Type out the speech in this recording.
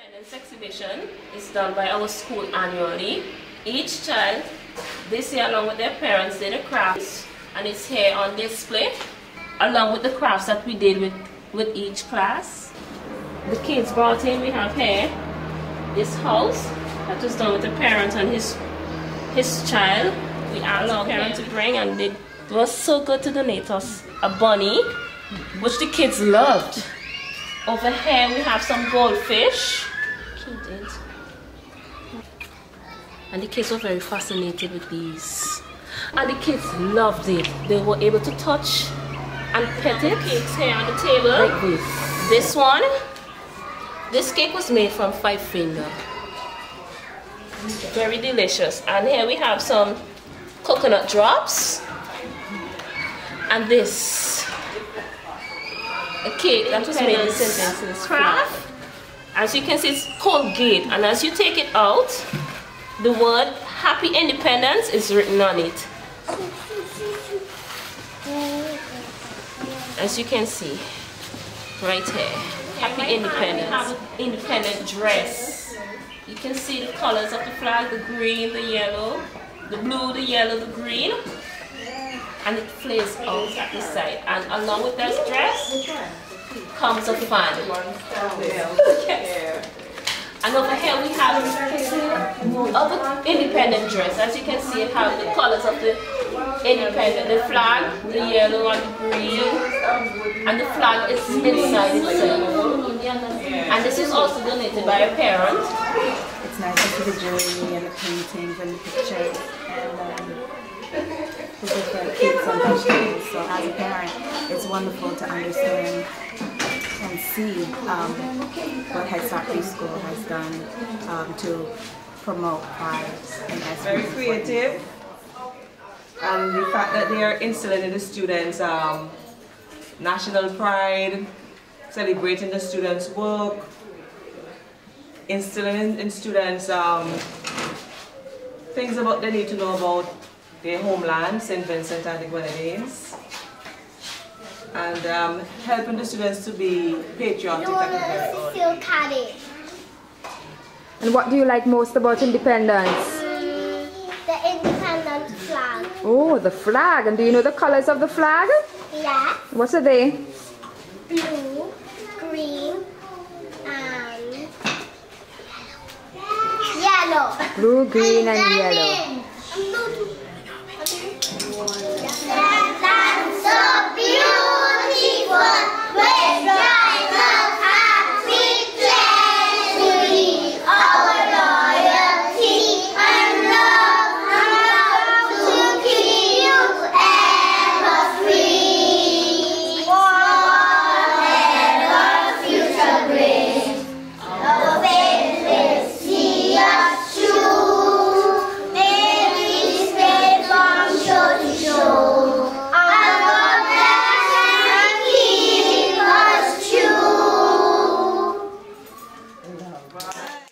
Independence exhibition is done by our school annually. Each child, this year along with their parents, did a crafts, and it's here on display along with the crafts that we did with each class. The kids brought in, we have here this house that was done with the parent and his child. We asked the parent to bring, and it was so good to donate us a bunny, which the kids loved. Over here we have some goldfish. And the kids were very fascinated with these. And the kids loved it. They were able to touch and pet it. Cakes here on the table. Like this. This one. This cake was made from 5 finger. Very delicious. And here we have some coconut drops. And this. A cake that was made in St. craft. As you can see, it's Colgate, and as you take it out, the word Happy Independence is written on it. As you can see, right here, Happy Independence. We have an independent dress. You can see the colors of the flag, the green, the yellow, the blue, the yellow, the green. And it flares out at the side. And along with that dress comes a fan. Yes. And over here we have other independent dress. As you can see, it has the colors of the independent, the flag, the yellow and the green, and the flag is inside itself. And this is also donated by a parent. It's nice to see the jewelry and the paintings and the pictures and the different kids and vegetables. So as a parent, it's wonderful to understand and see what Headstart Preschool has done to promote pride and very creative, and the fact that they are instilling in the students national pride, celebrating the students' work, instilling in students things about they need to know about their homeland, St. Vincent and the Grenadines, and helping the students to be patriotic at a very early age. And what do you like most about independence? The independent flag. Oh, the flag. And do you know the colors of the flag? Yes. What are they? Blue, green, and yellow. Blue, green, and yellow.